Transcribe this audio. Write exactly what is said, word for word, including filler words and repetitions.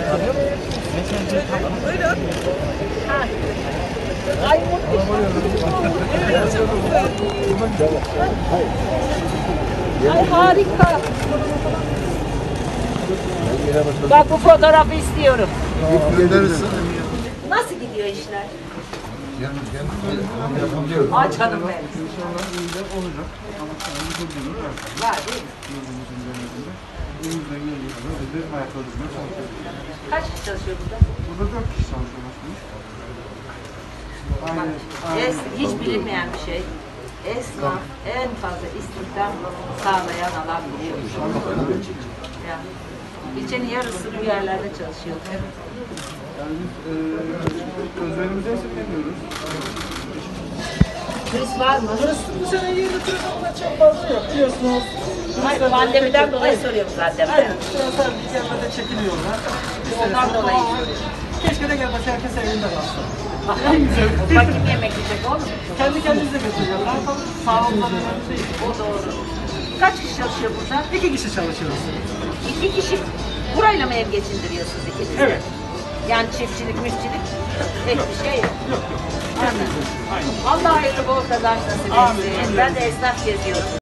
Buyurun. Ay Ay harika. Bak bu fotoğrafı istiyorum. Nasıl gidiyor işler? Ay canım benim. Var değil mi? Kaç kişi çalışıyor burada? Burada dört kişi çalışıyor başkanım. Bak, es, hiç bilinmeyen bir şey. Esnaf en fazla istihdam sağlayan alan biliyor musun? Ya. İlçenin yarısı bu yerlerde çalışıyor. Yani biz e, özverimizi esirgemiyoruz. Turist var mı? Turist bu sene yeni turist ama çok fazla yok biliyorsunuz. Hayır, pandemiden dolayı soruyorum zaten. Aynen. Turistler bir gelmede çekiliyorlar. Ondan dolayı. Keşke de gelmese herkes evinde kalsın. Bak kim yemek yiyecek oğlum? Kendi kendimize götürüyoruz. Ne yapalım? Sağ olun. Değil. O doğru. Kaç kişi çalışıyor burada? İki kişi çalışıyoruz. İki kişi. Burayla mı ev geçindiriyorsunuz ikiniz de? Evet. Yani çiftçilik, müftçilik pek bir şey yok. Yok yok. Allah hayırlı bol kazanç nasip etsin. Ben de esnaf geziyorum.